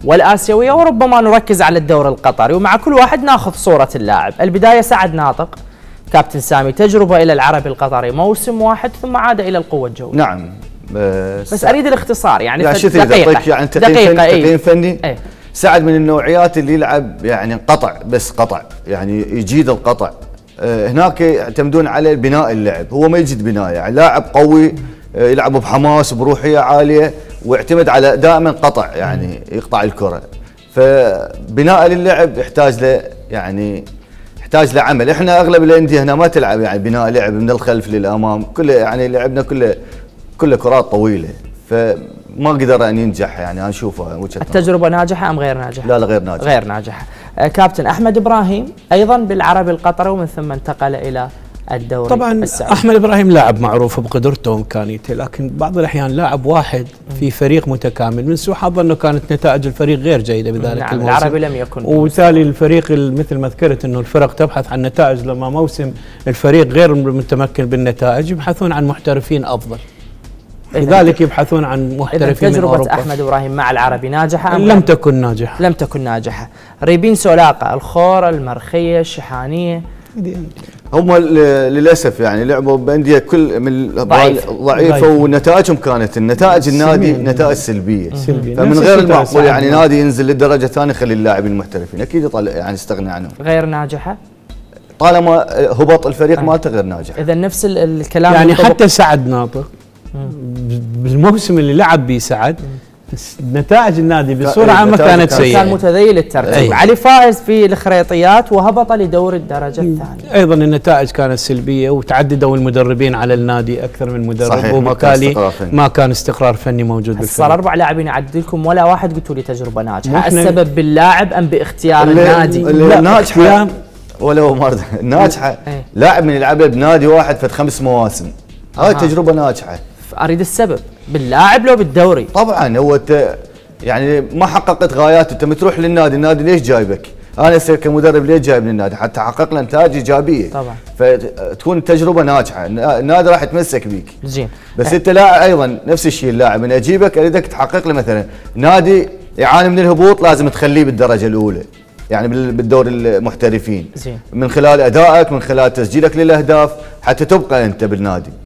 والآسيوية، وربما نركز على الدوري القطري، ومع كل واحد ناخذ صورة اللاعب. البداية سعد ناطق، كابتن سامي، تجربة إلى العربي القطري موسم واحد ثم عاد إلى القوة الجوية. نعم. بس أريد الاختصار يعني دقيقة. يعني تقييم فني. ايه؟ سعد من النوعيات اللي يلعب يعني قطع، بس قطع يعني يجيد القطع. هناك يعتمدون على بناء اللعب، هو ما يجيد بناء، يعني لاعب قوي يلعب بحماس بروحية عالية، ويعتمد على دائما قطع، يعني يقطع الكرة. فبناء للعب يحتاج له يعني يحتاج لعمل. احنا اغلب الانديه هنا ما تلعب يعني بناء لعب من الخلف للامام، كله يعني لعبنا كله كرات طويله، فما قدر ان ينجح. يعني انا اشوفها وجهه التجربه ناجحه ام غير ناجحه؟ لا غير ناجحه. غير ناجحه. كابتن احمد ابراهيم ايضا بالعربي القطري ومن ثم انتقل الى الدوري طبعا السعودي. احمد ابراهيم لاعب معروف بقدرته وامكانيته، لكن بعض الاحيان لاعب واحد في فريق متكامل، من سوء حظه انه كانت نتائج الفريق غير جيده بذلك نعم الموسم. العربي لم يكن، وبالتالي الفريق مثل ما ذكرت انه الفرق تبحث عن نتائج، لما موسم الفريق غير متمكن بالنتائج يبحثون عن محترفين افضل، لذلك يبحثون عن محترفين من اوروبا. تجربة احمد ابراهيم مع العربي ناجحه ام لم تكن ناجحه؟ لم تكن ناجحه. ريبين سولاقه، الخور، المرخيه، الشحانيه، هم للاسف يعني لعبوا بانديه كل من ضعيفه، ونتائجهم كانت النتائج النادي نتائج سلبيه. فمن غير المعقول يعني نادي ينزل للدرجه الثانيه يخلي اللاعبين المحترفين اكيد يعني يستغنى عنهم. غير ناجحه طالما هبط الفريق مالته غير ناجح. اذا نفس الكلام يعني حتى سعد ناطق بالموسم اللي لعب به سعد نتائج النادي بصوره عامه كانت سيئه، كان متذيل الترتيب. علي فائز في الخريطيات وهبط لدور الدرجه الثانيه. ايضا النتائج كانت سلبيه، وتعددوا المدربين على النادي اكثر من مدرب، صحيح. وبالتالي ما كان استقرار فني موجود بالفريق. صار 4 لاعبين اعدد لكم ولا واحد قلتوا لي تجربه ناجحه. السبب باللاعب ام باختيار النادي؟ الناجحه ولو مرة الناجحه لاعب من يلعب بنادي واحد في 5 مواسم، هاي تجربه ناجحه. اريد السبب باللاعب لو بالدوري؟ طبعا هو يعني ما حققت غاياته. انت تروح للنادي، النادي ليش جايبك؟ انا كمدرب ليش جايبني النادي؟ حتى احقق له نتائج ايجابيه طبعا، فتكون التجربه ناجحه، النادي راح يتمسك بيك. زين. بس انت لاعب ايضا نفس الشيء، اللاعب من اجيبك اريدك تحقق له مثلا نادي يعاني من الهبوط، لازم تخليه بالدرجه الاولى يعني بالدور المحترفين، زين، من خلال ادائك، من خلال تسجيلك للاهداف، حتى تبقى انت بالنادي.